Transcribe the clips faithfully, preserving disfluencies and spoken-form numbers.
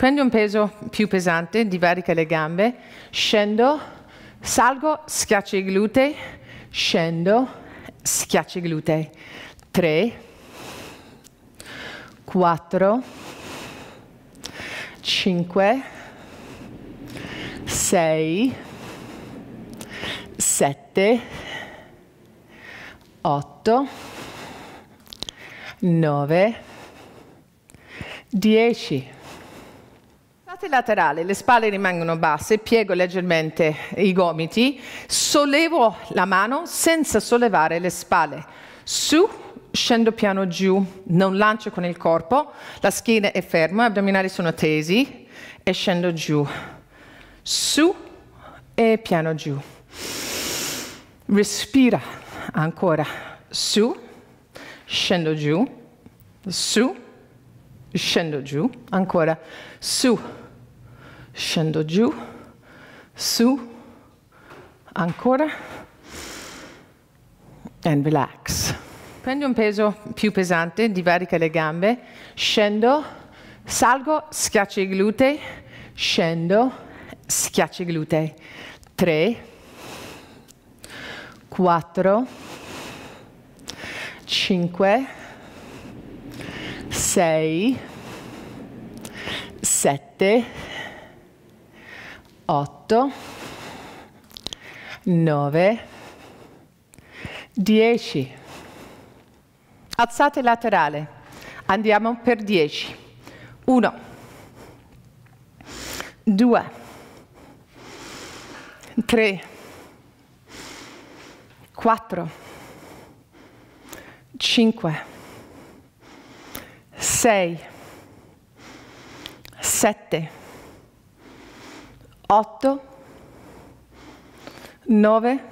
Prendi un peso più pesante, divarica le gambe, scendo, salgo, schiaccio i glutei, scendo, schiaccio i glutei. tre, quattro, cinque, sei, sette, otto, nove, dieci. Salti laterali, le spalle rimangono basse, piego leggermente i gomiti, sollevo la mano senza sollevare le spalle. Su, scendo piano giù, non lancio con il corpo, la schiena è ferma, gli addominali sono tesi e scendo giù. Su e piano giù. Respira ancora. Su, scendo giù, su, scendo giù, ancora. Su, scendo giù, su, ancora. And relax. Prendi un peso più pesante, divarica le gambe, scendo, salgo, schiaccio i glutei, scendo, schiaccio i glutei. tre, quattro, cinque, sei, sette, otto, nove, dieci. Alzate laterale. Andiamo per dieci. uno, due, tre, quattro, cinque, sei, sette, otto, nove,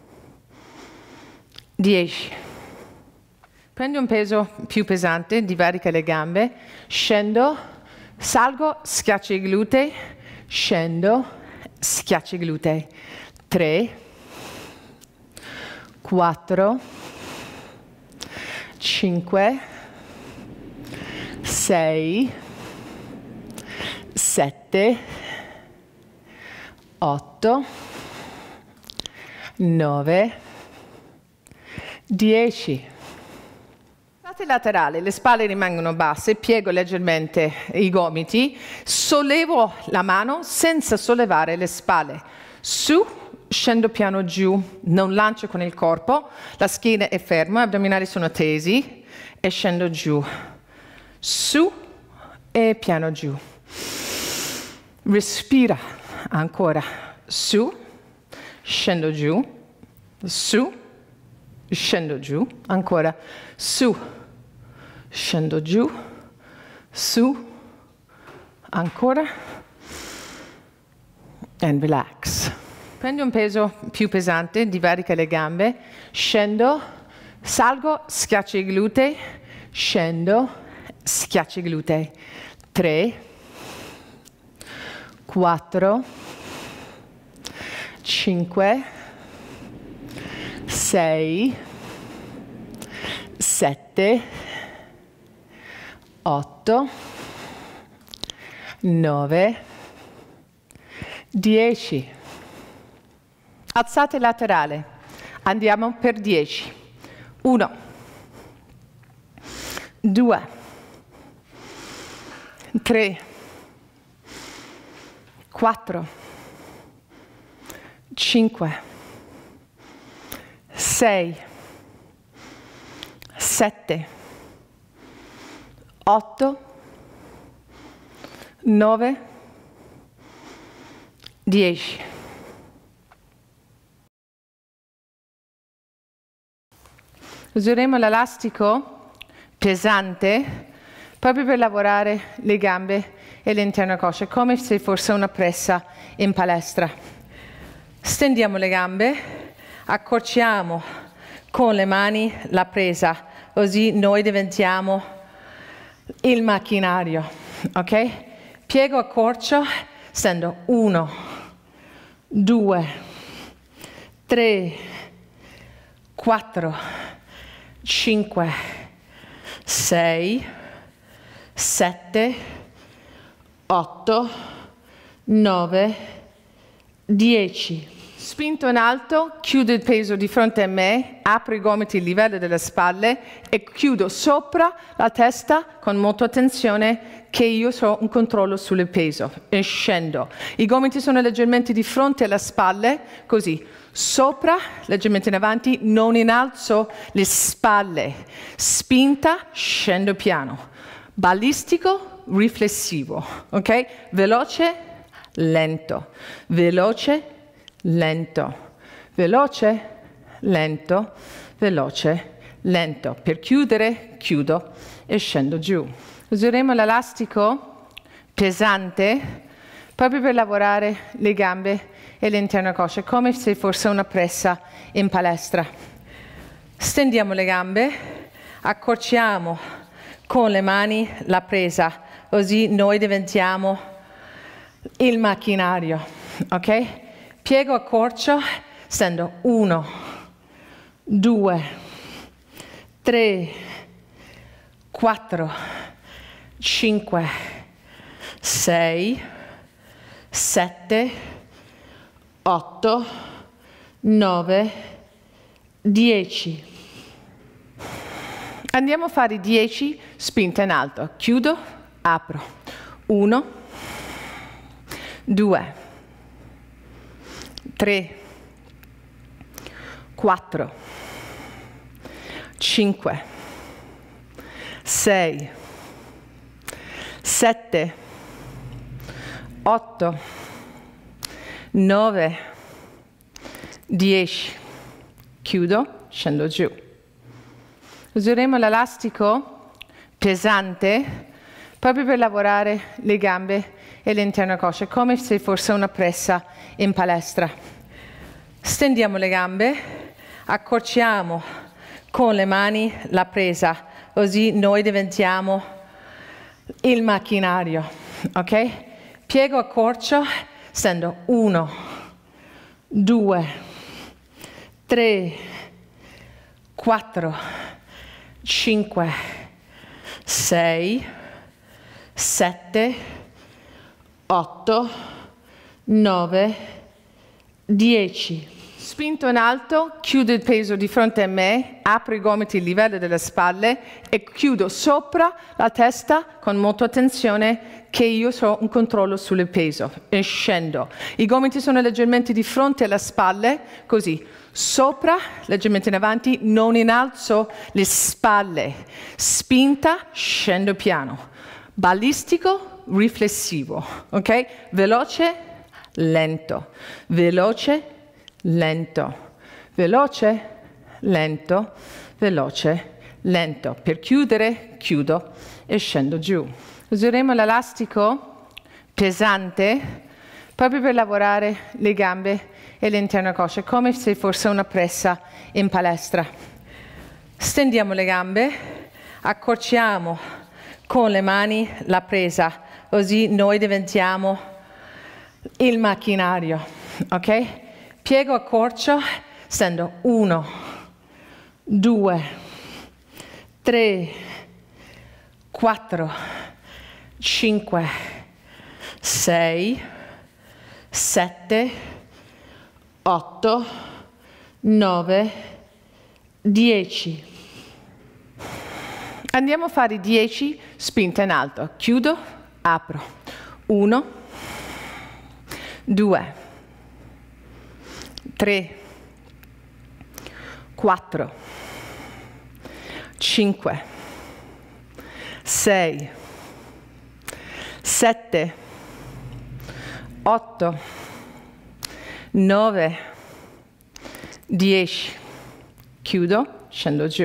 dieci. Prendi un peso più pesante, divarica le gambe, scendo, salgo, schiaccio i glutei, scendo, schiaccio i glutei. tre, quattro, cinque, sei, sette, otto, nove, dieci. Salti laterali, le spalle rimangono basse, piego leggermente i gomiti, sollevo la mano senza sollevare le spalle. Su, scendo piano giù, non lancio con il corpo, la schiena è ferma, gli addominali sono tesi e scendo giù. Su e piano giù. Respira ancora. Su, scendo giù, su, scendo giù, ancora. Su, scendo giù, su, ancora. And relax. Prendi un peso più pesante, divarica le gambe, scendo, salgo, schiaccio i glutei, scendo, schiaccio i glutei. tre, quattro, cinque, sei, sette, otto, nove, dieci. Alzate laterale. Andiamo per dieci. uno, due, tre, quattro, cinque, sei, sette, otto, nove, dieci. Useremo l'elastico pesante proprio per lavorare le gambe e l'interno coscia, come se fosse una pressa in palestra. Stendiamo le gambe, accorciamo con le mani la presa, così noi diventiamo il macchinario, ok? Piego, accorcio, stendo uno, due, tre, quattro, cinque, sei, sette, otto, nove, dieci. Spinto in alto, chiudo il peso di fronte a me, apro i gomiti al livello delle spalle e chiudo sopra la testa con molta attenzione che io ho un controllo sul peso e scendo. I gomiti sono leggermente di fronte alle spalle, così. Sopra, leggermente in avanti, non innalzo le spalle. Spinta, scendo piano. Ballistico, riflessivo, ok? Veloce, lento. Veloce, lento. Veloce, lento. Veloce, lento. Per chiudere, chiudo e scendo giù. Useremo l'elastico pesante proprio per lavorare le gambe e l'interno coscia, come se fosse una pressa in palestra. Stendiamo le gambe, accorciamo con le mani la presa, così noi diventiamo il macchinario, ok? Piego, accorcio, stendo uno, due, tre, quattro, cinque, sei, sette, otto, nove, dieci. Andiamo a fare dieci spinte in alto. Chiudo, apro. uno, due, tre, quattro, cinque, sei, sette, otto, nove, dieci. Chiudo, scendo giù. Useremo l'elastico pesante proprio per lavorare le gambe e l'interno coscia, come se fosse una pressa in palestra. Stendiamo le gambe, accorciamo con le mani la presa, così noi diventiamo il macchinario, ok? Piego, accorcio, stendo uno, due, tre, quattro, cinque, sei, sette, otto, nove, dieci. Spinto in alto, chiudo il peso di fronte a me, apro i gomiti al livello delle spalle e chiudo sopra la testa con molta attenzione che io ho un controllo sul peso e scendo. I gomiti sono leggermente di fronte alle spalle, così. Sopra, leggermente in avanti, non innalzo le spalle. Spinta, scendo piano. Ballistico, riflessivo, ok? Veloce, lento. Veloce, lento. Veloce, lento. Veloce, lento. Per chiudere, chiudo e scendo giù. Useremo l'elastico pesante proprio per lavorare le gambe e l'interno coscia, come se fosse una pressa in palestra. Stendiamo le gambe, accorciamo con le mani la presa, così noi diventiamo il macchinario, ok? Piego, accorcio, stendo uno, due, tre, quattro, cinque, sei, sette, otto, nove, dieci. Andiamo a fare dieci spinte in alto. Chiudo, apro. uno, due, tre, quattro, cinque, sei, sette, otto, nove, dieci. Chiudo, scendo giù.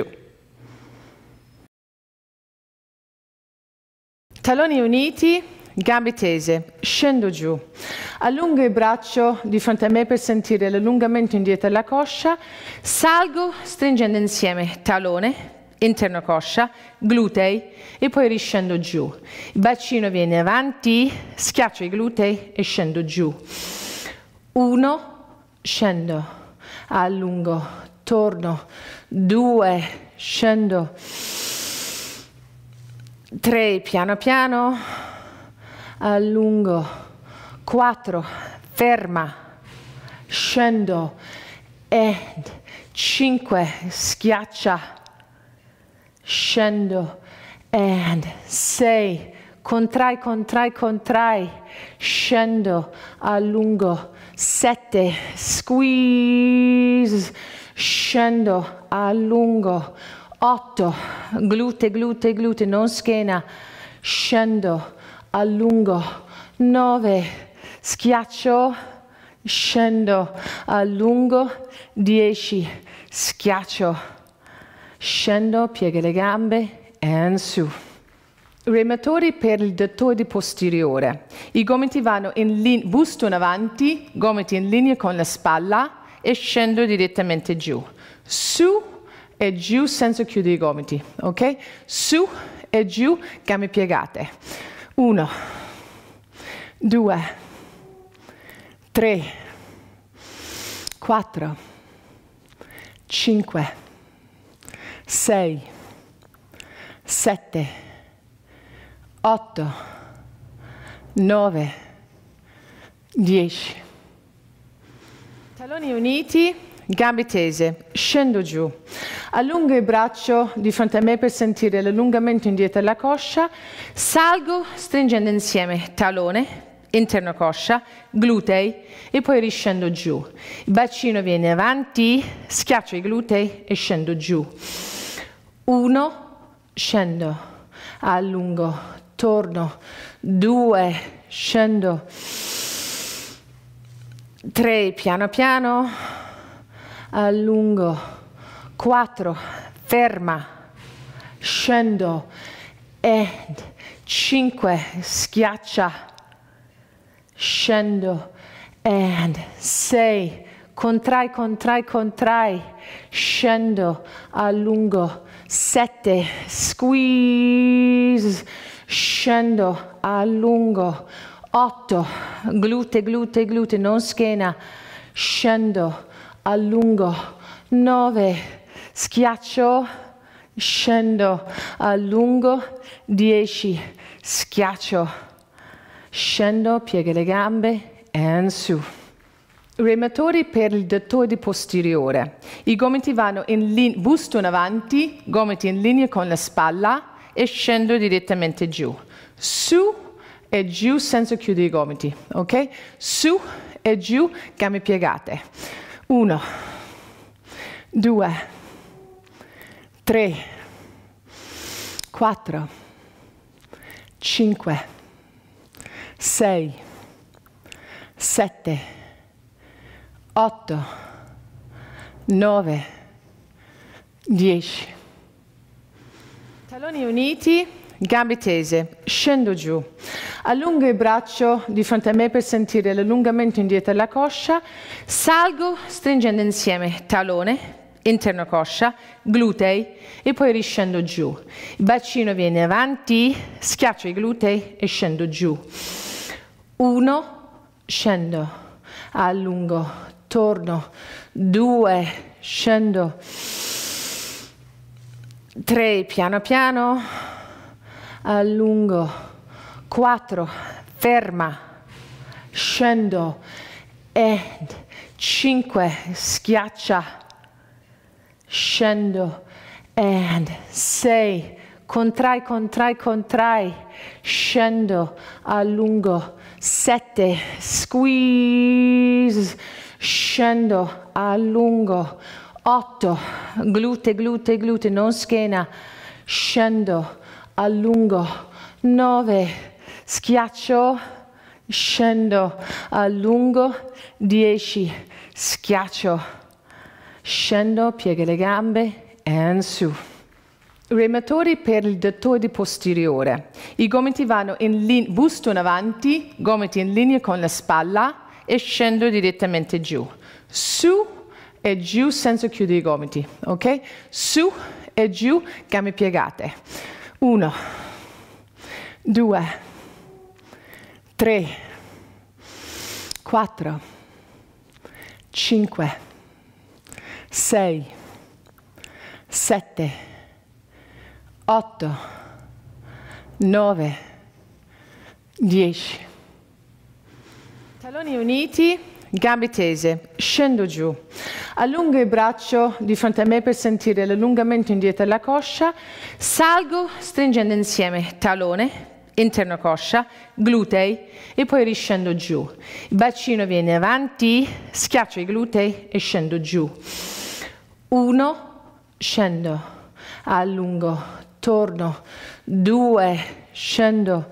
Talloni uniti, gambe tese, scendo giù. Allungo il braccio di fronte a me per sentire l'allungamento indietro della coscia. Salgo stringendo insieme tallone, interno coscia, glutei e poi riscendo giù. Il bacino viene avanti, schiaccio i glutei e scendo giù. Uno, scendo, allungo, torno, due, scendo, tre, piano piano, allungo, quattro, ferma, scendo, and cinque, schiaccia, scendo, and sei, contrai, contrai, contrai, scendo, allungo, sette, squeeze, scendo, allungo, otto, glute, glute, glute, non schiena, scendo, allungo, nove, schiaccio, scendo, allungo, dieci, schiaccio, scendo, piega le gambe, e su. Rematori per il deltoide posteriore. I gomiti vanno in linea, busto in avanti, gomiti in linea con la spalla e scendo direttamente giù. Su e giù senza chiudere i gomiti, ok? Su e giù, gambe piegate. Uno, due, tre, quattro, cinque, sei, sette, otto, nove, dieci. Talloni uniti, gambe tese, scendo giù. Allungo il braccio di fronte a me per sentire l'allungamento indietro della coscia. Salgo stringendo insieme tallone, interno coscia, glutei e poi riscendo giù. Il bacino viene avanti, schiaccio i glutei e scendo giù. Uno, scendo, allungo. Torno, due, scendo, tre, piano piano, allungo, quattro, ferma, scendo, e cinque, schiaccia, scendo, e sei, contrai, contrai, contrai, scendo, allungo, sette, squeeze, scendo, allungo, otto, glute, glute, glute, non schiena, scendo, allungo, nove, schiaccio, scendo, allungo, dieci, schiaccio, scendo, piega le gambe, e su. Rematori per il deltoide posteriore. I gomiti vanno in linea, busto in avanti, gomiti in linea con la spalla, e scendo direttamente giù. Su e giù senza chiudere i gomiti, ok? Su e giù, gambe piegate. Uno, due, tre, quattro, cinque, sei, sette, otto, nove, dieci. Talloni uniti, gambe tese, scendo giù. Allungo il braccio di fronte a me per sentire l'allungamento indietro della coscia. Salgo stringendo insieme tallone, interno coscia, glutei e poi riscendo giù. Il bacino viene avanti, schiaccio i glutei e scendo giù. Uno, scendo, allungo, torno, due, scendo, tre, piano piano, allungo, quattro, ferma, scendo, e cinque, schiaccia, scendo, e sei, contrai, contrai, contrai, scendo, allungo, sette, squeeze, scendo, allungo, otto, glute, glute, glute, non schiena, scendo, allungo, nove, schiaccio, scendo, allungo, dieci, schiaccio, scendo, piega le gambe, e su. Rematori per il deltoide posteriore. I gomiti vanno in linea, busto in avanti, gomiti in linea con la spalla e scendo direttamente giù. Su e giù senza chiudere i gomiti, ok? Su e giù, gambe piegate. Uno, due, tre, quattro, cinque, sei, sette, otto, nove, dieci. Talloni uniti, gambe tese, scendo giù. Allungo il braccio di fronte a me per sentire l'allungamento indietro della coscia. Salgo stringendo insieme tallone, interno coscia, glutei e poi riscendo giù. Il bacino viene avanti, schiaccio i glutei e scendo giù. Uno, scendo, allungo, torno. Due, scendo.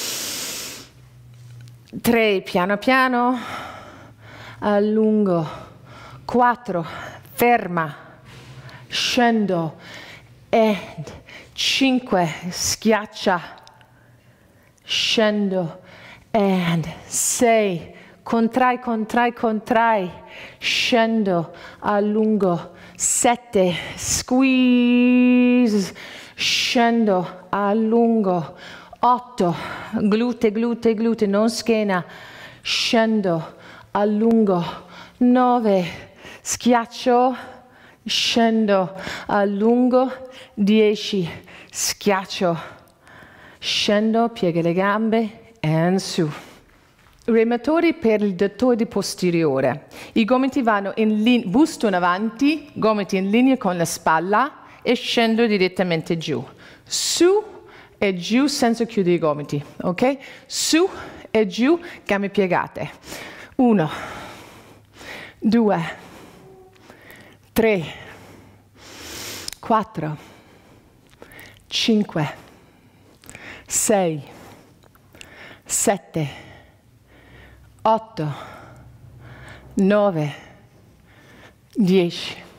Tre, piano piano, allungo. Quattro, ferma, scendo. E cinque, schiaccia. Scendo, and sei, contrai, contrai, contrai, scendo, allungo, sette, squeeze, scendo, allungo, otto, glute, glute, glute, non schiena, scendo, allungo, nove, schiaccio, scendo, allungo, dieci, schiaccio, scendo, piega le gambe, e su. Rematori per il deltoide posteriore. I gomiti vanno in linea, busto in avanti, gomiti in linea con la spalla e scendo direttamente giù. Su e giù senza chiudere i gomiti, ok? Su e giù, gambe piegate. Uno, due, tre, quattro, cinque, sei, sette, otto, nove, dieci.